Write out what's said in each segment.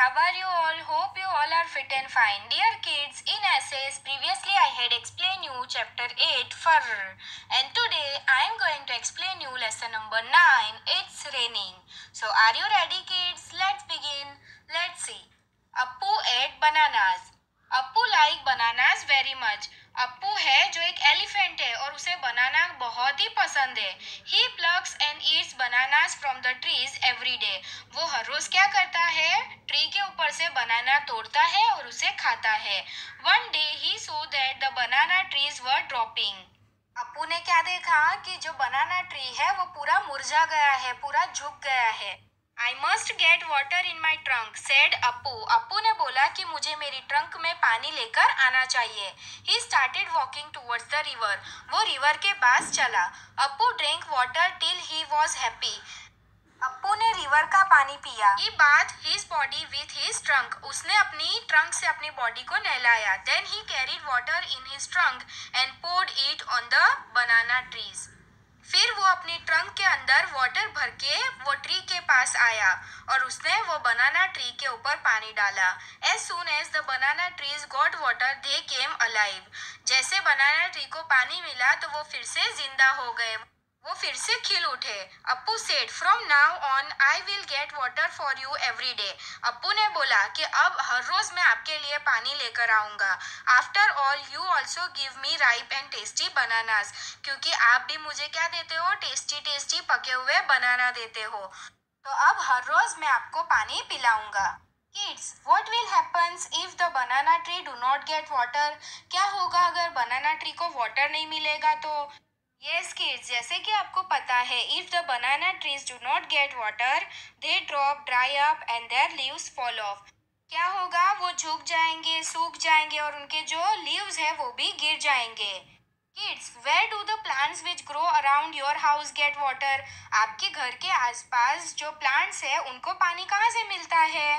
how are you all? Hope you all are fit and fine. Dear kids, in essays, previously I had explained you chapter 8, Fur. And today I am going to explain you lesson number 9, It's Raining. So are you ready kids? Let's begin. Let's see. Appu ate bananas. Appu like bananas very much. Appu है जो एक elephant है और उसे बनाना बहुत ही पसंद है. He plucks and eats bananas from the trees every day. वो हर रोज क्या करता है, ट्री के ऊपर से बनाना तोड़ता है और उसे खाता है. One day he saw that the banana trees were dropping. Appu ने क्या देखा कि जो बनाना ट्री है वो पूरा मुरझा गया है, पूरा झुक गया है. I must get water in my trunk said Appu. Appu ने बोला कि मुझे मेरी ट्रंक में पानी लेकर आना चाहिए. He started walking towards the river. वो रिवर के पास चला. Appu drink water till he was happy. Appu ने रिवर का पानी पिया. He bath his body with his trunk. उसने अपनी ट्रंक से अपनी बॉडी को नहलाया. Then he carried water in his trunk and poured it on the banana trees. फिर वो अपनी ट्रंक के अंदर वाटर भर के वो ट्री के पास आया और उसने वो बनाना ट्री के ऊपर पानी डाला. As soon as the banana trees got water they came alive. जैसे बनाना ट्री को पानी मिला तो वो फिर से जिंदा हो गए, वो फिर से खिल उठे. Appu said from now on I will get water for you every day. Appu ने बोला कि अब हर रोज मैं आपके लिए पानी लेकर आऊंगा. After all you also give me ripe and tasty bananas. क्योंकि आप भी मुझे क्या देते हो, टेस्टी टेस्टी पके हुए बनाना देते हो. तो अब हर रोज मैं आपको पानी पिलाऊंगा. Kids, what will happens if the banana tree do not get water? क्या होगा अगर बनाना ट्री को वाटर नहीं मिलेगा तो? यस किड्स, जैसे कि आपको पता है, if the banana trees do not get water they drop, dry up and their leaves fall off. क्या होगा, वो झुक जाएंगे, सूख जाएंगे और उनके जो लीव्स है वो भी गिर जाएंगे. Kids, where do the plants which grow around your house get water? आपके घर के आसपास जो प्लांट्स है उनको पानी कहाँ से मिलता है?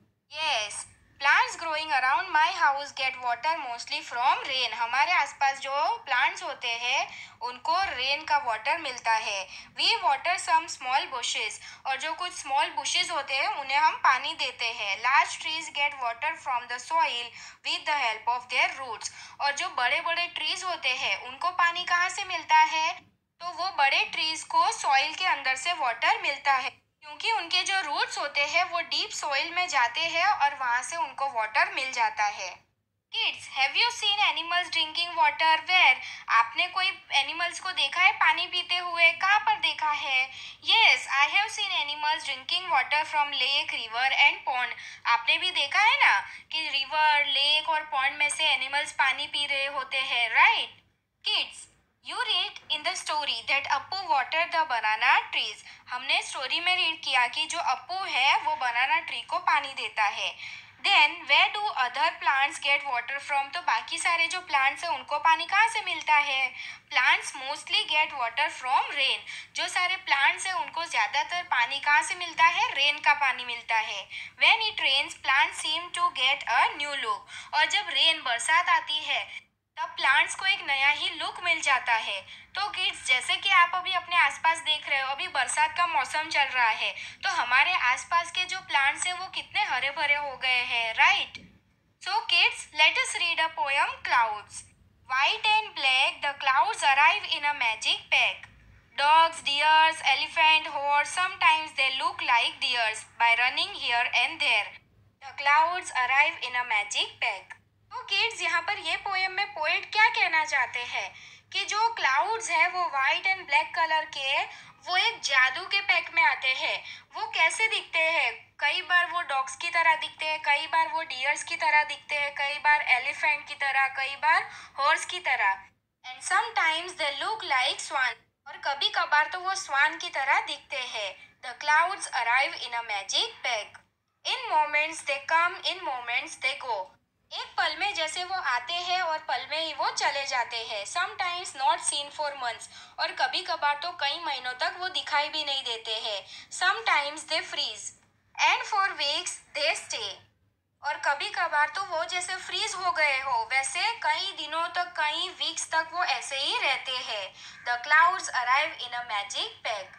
Yes, plants growing around my house get water mostly from rain. हमारे आसपास जो प्लांट्स होते हैं उनको रेन का वाटर मिलता है. We water some small bushes. और जो कुछ स्मॉल बुशेस होते हैं उन्हें हम पानी देते हैं. Large trees get water from the soil with the help of their roots. और जो बड़े बड़े ट्रीज होते हैं उनको पानी कहाँ से मिलता है? तो वो बड़े ट्रीज को सॉइल के अंदर से वाटर मिलता है क्योंकि उनके जो रूट्स होते हैं वो डीप सॉइल में जाते हैं और वहां से उनको वाटर मिल जाता है. Kids, have you seen animals drinking water where? आपने कोई एनिमल्स को देखा है पानी पीते हुए? कहाँ पर देखा है? Yes, I have seen animals drinking water from lake, river and pond. आपने भी देखा है ना कि रिवर, लेक और पॉन्ड में से एनिमल्स पानी पी रहे होते हैं, right? Kids, you read in the story that Appu water the banana trees. हमने स्टोरी में रीड किया कि जो अप्पू है वो बनाना ट्री को पानी देता है. Then where do other plants get water from? तो बाकी सारे जो प्लांट्स हैं उनको पानी कहाँ से मिलता है? Plants mostly get water from rain. जो सारे प्लांट्स हैं उनको ज़्यादातर पानी कहाँ से मिलता है? रेन का पानी मिलता है. When it rains plants seem to get a new look. और जब रेन, बरसात आती है तब प्लांट्स को एक नया ही लुक मिल जाता है. तो किड्स, जैसे कि आप अभी अपने आसपास देख रहे हो, अभी बरसात का मौसम चल रहा है तो हमारे आसपास के जो प्लांट्स हैं वो कितने हरे भरे हो गए हैं, right? So kids, let us read a poem clouds. White and black, the clouds arrive in a magic pack. Dogs, deers, elephant, horse, sometimes they look like deers by running here and there. The clouds arrive in a magic pack. तो kids, यहाँ पर ये poem में poet क्या कहना चाहते हैं कि जो क्लाउड्स है वो वाइट एंड ब्लैक कलर के, वो एक जादू के पैक में आते हैं. वो कैसे दिखते हैं? कई बार वो डॉग्स की तरह दिखते हैं, कई बार वो डियर्स की तरह दिखते हैं, कई बार एलिफेंट की तरह, कई बार हॉर्स की तरह. And sometimes they look like swan. और कभी कभार तो वो स्वान की तरह दिखते हैं. The clouds arrive in a magic pack. In moments they come, in moments they go. एक पल में जैसे वो आते हैं और पल में ही वो चले जाते हैं. Sometimes not seen for months. और कभी कभार तो कई महीनों तक वो दिखाई भी नहीं देते हैं. Sometimes they freeze and for weeks they stay. और कभी कभार तो वो जैसे फ्रीज हो गए हो वैसे कई दिनों तक, कई वीक्स तक वो ऐसे ही रहते हैं. The clouds arrive in a magic pack.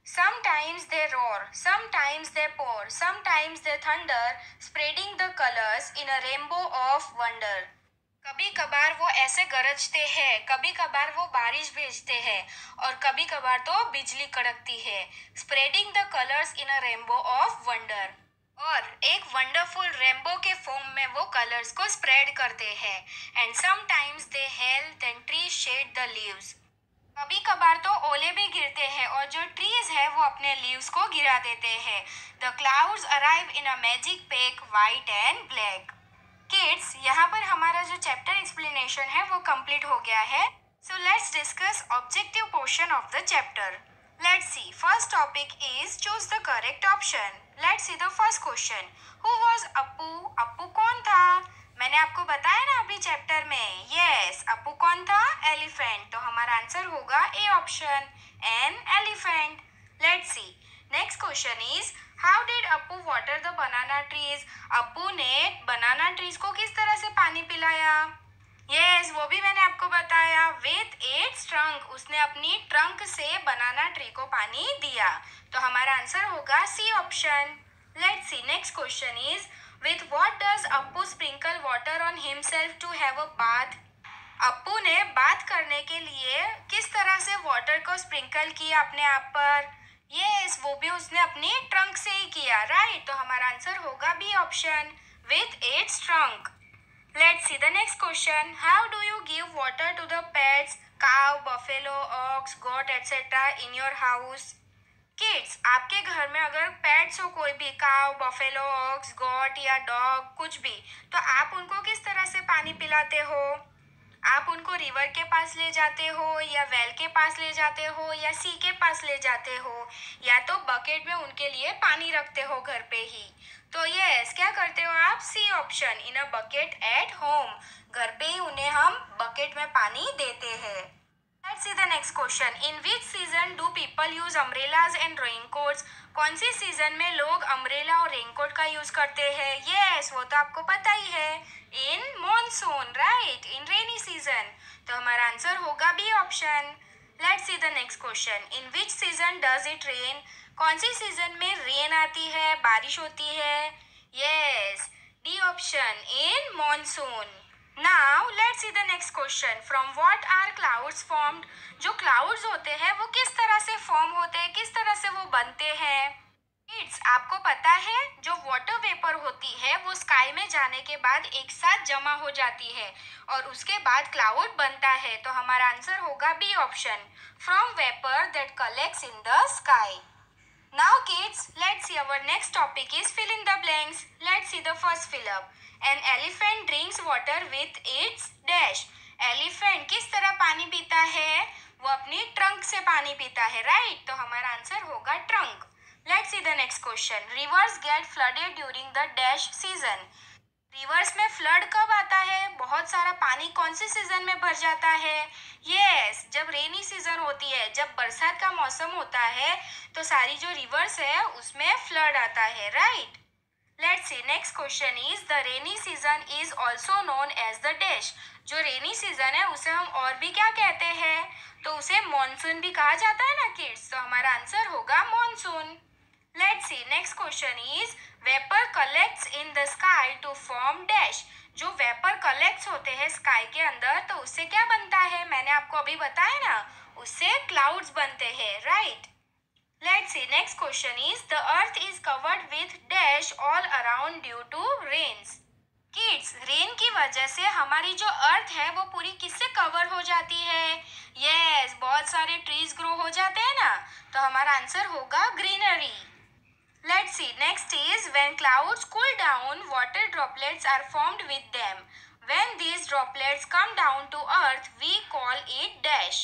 Sometimes they roar, sometimes they pour, sometimes they thunder, spreading the colors in a rainbow of wonder. कभी कभार वो ऐसे गरजते हैं, कभी कभार वो बारिश भेजते हैं और कभी कभार तो बिजली कड़कती है. Spreading the colours in a rainbow of wonder. और एक वंडरफुल रेनबो के फॉर्म में वो कलर्स को स्प्रेड करते हैं. And sometimes they hail then tree shed the leaves. कभी कभार तो ओले भी गिरते हैं और जो ट्रीज है वो अपने लीव्स को गिरा देते हैं. The clouds arrive in a magic pack white and black. Kids, यहाँ पर हमारा जो चैप्टर एक्सप्लेनेशन है वो कंप्लीट हो गया है. So let's discuss objective portion of the chapter. Let's see. First topic is choose the correct option. Let's see the first question. Who was Appu? Appu कौन था? मैंने आपको बताया ना अभी चैप्टर में. यस, अप्पू कौन था? एलिफेंट. तो हमारा आंसर होगा A option, an elephant. Let's see. Next question is how did Appu water the banana trees? Appu ने बनाना ट्रीज को किस तरह से पानी पिलाया? यस, वो भी मैंने आपको बताया. With its trunk. उसने अपनी ट्रंक से बनाना ट्री को पानी दिया. तो हमारा आंसर होगा C option. Let's see. Next question is with what does Appu sprinkle water on himself to have a bath? Appu ने बात करने के लिए किस तरह से वाटर को स्प्रिंकल किया अपने आप पर? यस, वो भी उसने अपनी ट्रंक से ही किया. राइट. तो हमारा आंसर होगा B option, with its trunk. Let's see the next question. How do you give water to the pets, cow, buffalo, ox, goat etcetera in your house? Kids, आपके घर में अगर पेट्स हो, कोई भी काउ, बफेलो, ऑक्स, गॉट या dog, कुछ भी, तो आप उनको किस तरह से पानी पिलाते हो? आप उनको रिवर के पास ले जाते हो या वेल के पास ले जाते हो या सी के पास ले जाते हो या तो बकेट में उनके लिए पानी रखते हो घर पे ही? तो यस, क्या करते हो आप? C option, in a bucket at home. घर पे ही उन्हें हम बकेट में पानी देते हैं. Let's see the next question. In which season do people use umbrellas and raincoats? कौन सी सीजन में लोग अम्ब्रेला और रेनकोट का यूज करते हैं? यस, वो तो आपको पता ही है. In monsoon. Right. In rainy season. तो हमारा आंसर होगा B option. Let's see the next question. In which season does it rain? कौन सी सीजन में रेन आती है, बारिश होती है? Yes, D option, in monsoon. Now let's see the next question. From what are clouds formed? जो clouds होते हैं वो किस तरह से फॉर्म होते हैं, किस तरह से वो बनते हैं? किड्स, आपको पता है जो वाटर वेपर होती है वो स्काई में जाने के बाद एक साथ जमा हो जाती है और उसके बाद क्लाउड बनता है. तो हमारा आंसर होगा B option, from vapour that collects in the sky. Now kids, let's see our next topic is fill in the blanks. Let's see the first fill up. An elephant drinks water with its dash. Elephant किस तरह पानी पीता है? वो अपनी trunk से पानी पीता है. राइट. तो हमारा आंसर होगा trunk. Let's see the next question. Rivers get flooded during the dash season. Rivers में फ्लड कब आता है? बहुत सारा पानी कौन से सीजन में भर जाता है? यस, जब रेनी सीजन होती है, जब बरसात का मौसम होता है तो सारी जो रिवर्स है उसमें फ्लड आता है. Right. Let's see. Next question is the rainy season is also known as the dash. जो रेनी सीजन है उसे हम और भी क्या कहते हैं? तो उसे मॉनसून भी कहा जाता है ना किड्स. तो हमारा आंसर होगा monsoon. Let's see. Next question is vapor collects in the sky to form dash. जो वेपर कलेक्ट्स होते हैं स्काई के अंदर तो उससे क्या बनता है? मैंने आपको अभी बताया ना, उससे क्लाउड्स बनते हैं. Right. Let's see. Next question is the earth is covered with dash all around due to rains. Kids, rain की वजह से हमारी जो अर्थ है वो पूरी किससे कवर हो जाती है? यस, बहुत सारे ट्रीज ग्रो हो जाते हैं ना. तो हमारा आंसर होगा greenery. Let's see. Next is when clouds cool down, water droplets are formed with them. When these droplets come down to earth, we call it dash.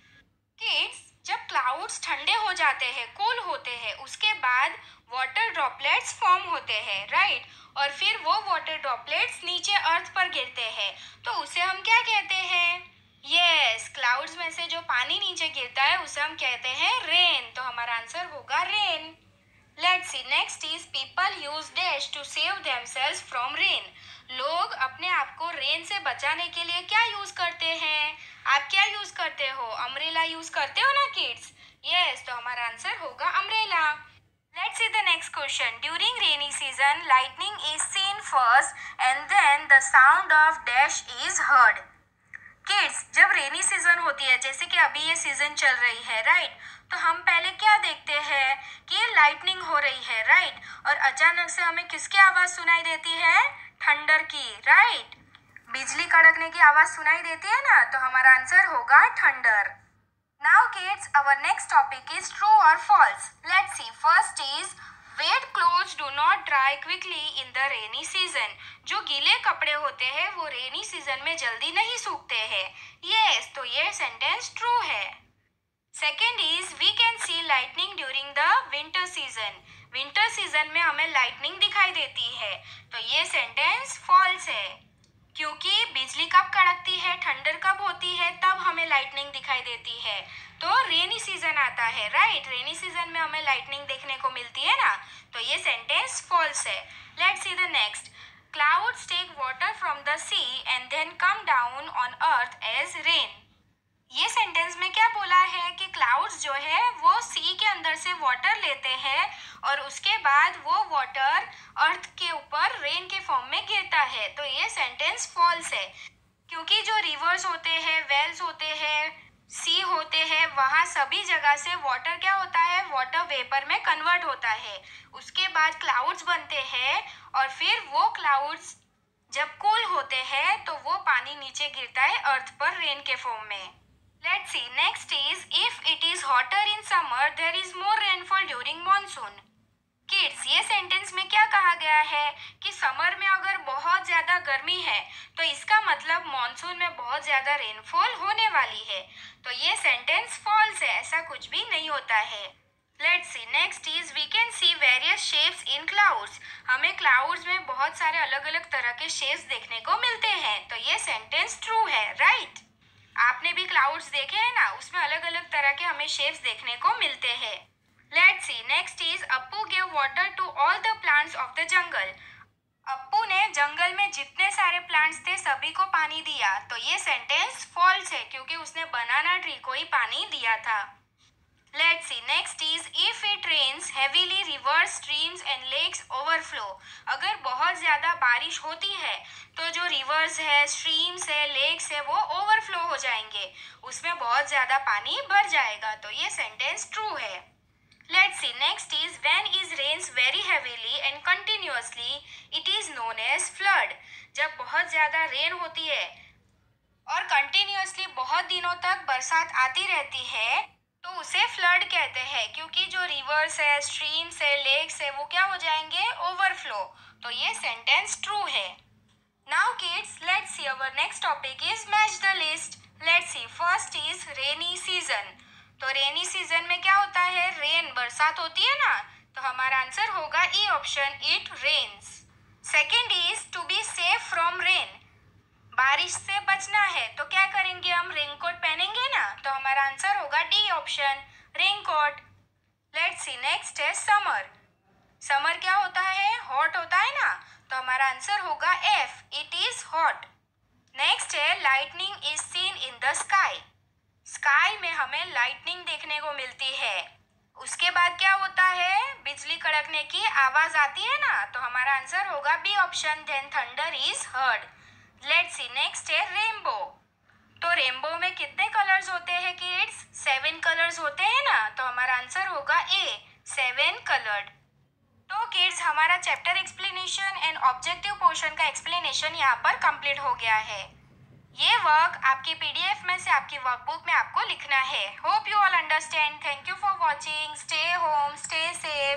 Kids, जब क्लाउड्स ठंडे हो जाते हैं, कूल होते हैं, उसके बाद वाटर ड्रॉपलेट्स फॉर्म होते हैं. राइट. और फिर वो वाटर ड्रॉपलेट्स नीचे अर्थ पर गिरते हैं तो उसे हम क्या कहते हैं? यस, क्लाउड्स में से जो पानी नीचे गिरता है उसे हम कहते हैं रेन. तो हमारा आंसर होगा rain. Let's see. Next is people use dash to save themselves from rain. लोग अपने आप को रेन से बचाने के लिए क्या यूज करते हैं? आप क्या यूज करते हो? अम्ब्रेला यूज करते हो ना किड्स. यस, तो हमारा आंसर होगा umbrella. Let's see the next question. During rainy season, lightning is seen first and then the sound of dash is heard. Kids, जब रेनी सीजन होती है, जैसे कि अभी ये सीजन चल रही है, राइट, तो हम पहले क्या देखते हैं कि लाइटनिंग हो रही है, राइट, और अचानक से हमें किसकी आवाज सुनाई देती है? थंडर की, राइट, बिजली कड़कने की आवाज सुनाई देती है ना, तो हमारा आंसर होगा thunder. Now kids, our next topic is true or false. Let's see. First is wet clothes do not dry quickly in the rainy season. जो गीले कपड़े होते हैं वो रेनी सीजन में जल्दी नहीं सूखते हैं। Yes, तो ये सेंटेंस ट्रू है। Second is we can see lightning during the winter season. Winter season में हमें लाइटनिंग दिखाई देती है, तो ये सेंटेंस फॉल्स है, क्योंकि बिजली कब कड़कती है, थंडर कब होती है, तब हमें लाइटनिंग दिखाई देती है, तो रेनी सीजन आता है, राइट, रेनी सीजन में हमें लाइटनिंग देखने को मिलती है ना, तो ये सेंटेंस फॉल्स है। Let's see the next. Clouds take water from the sea and then come down on earth as rain. ये सेंटेंस में क्या बोला है कि क्लाउड्स जो है वो सी के अंदर से वाटर लेते हैं और उसके बाद वो वाटर अर्थ के ऊपर रेन के फॉर्म में गिरता है, तो ये सेंटेंस फॉल्स है, क्योंकि जो रिवर्स होते हैं, वेल्स होते हैं, सी होते हैं, वहाँ सभी जगह से वाटर क्या होता है, वाटर वेपर में कन्वर्ट होता है, उसके बाद क्लाउड्स बनते हैं और फिर वो क्लाउड्स जब कूल होते हैं तो वो पानी नीचे गिरता है अर्थ पर रेन के फॉर्म में। Let's see. Next is if it is hotter in summer, there is more rainfall during monsoon. Kids, ये सेंटेंस में क्या कहा गया है कि समर में अगर बहुत ज़्यादा गर्मी है तो इसका मतलब मॉनसून में बहुत ज़्यादा रेनफॉल होने वाली है, तो ये सेंटेंस फॉल्स है, ऐसा कुछ भी नहीं होता है। Let's see. Next is we can see various shapes in clouds. हमें क्लाउड्स में बहुत सारे अलग अलग तरह के शेप्स देखने को मिलते हैं, तो ये सेंटेंस ट्रू है, राइट। आपने भी क्लाउड्स देखे हैं ना, उसमें अलग अलग तरह के हमें शेप्स देखने को मिलते हैं। Let's see. Next is Appu give water to all the plants of the jungle. Appu ने जंगल में जितने सारे प्लांट्स थे सभी को पानी दिया, तो ये सेंटेंस फॉल्स है, क्योंकि उसने बनाना ट्री को ही पानी दिया था। Let's see. Next is if it rains heavily, rivers, streams and lakes overflow. अगर बहुत ज़्यादा बारिश होती है तो जो रिवर्स है, स्ट्रीम्स है, लेक्स है, वो ओवरफ्लो हो जाएंगे, उसमें बहुत ज़्यादा पानी भर जाएगा, तो ये सेंटेंस ट्रू है। Let's see. Next is when it rains very heavily and continuously, it is known as flood. जब बहुत ज़्यादा रेन होती है और कंटिन्यूअसली बहुत दिनों तक बरसात आती रहती है तो उसे फ्लड कहते हैं, क्योंकि जो रिवर्स है, स्ट्रीम्स है, लेक्स है, वो क्या हो जाएंगे, ओवरफ्लो, तो ये सेंटेंस ट्रू है। Now kids, let's see our next topic is match the list. Let's see. First is rainy season. तो रेनी सीजन में क्या होता है, रेन, बरसात होती है ना, तो हमारा आंसर होगा E option, it rains. Second is to be safe from rain. बारिश से बचना है तो क्या करेंगे, हम रेनकोट पहनेंगे ना, तो हमारा आंसर होगा D option, raincoat. Let's see. Next है समर। समर क्या होता है, हॉट होता है ना, तो हमारा आंसर होगा F, it is hot. Next है lightning is seen in the sky. Sky में हमें लाइटनिंग देखने को मिलती है। उसके बाद क्या होता है, बिजली कड़कने की आवाज आती है ना, तो हमारा आंसर होगा B option, then thunder is heard. Let's see. Next है रेनबो। तो रेनबो में कितने कलर्स होते हैं किड्स, 7 कलर्स होते हैं ना, तो हमारा आंसर होगा ए, 7 कलर्ड। तो किड्स, हमारा chapter explanation and objective portion का एक्सप्लेनेशन यहाँ पर कंप्लीट हो गया है। ये वर्क आपकी पीडीएफ में से आपकी वर्कबुक में आपको लिखना है। Hope you all understand. Thank you for watching. Stay home, stay safe.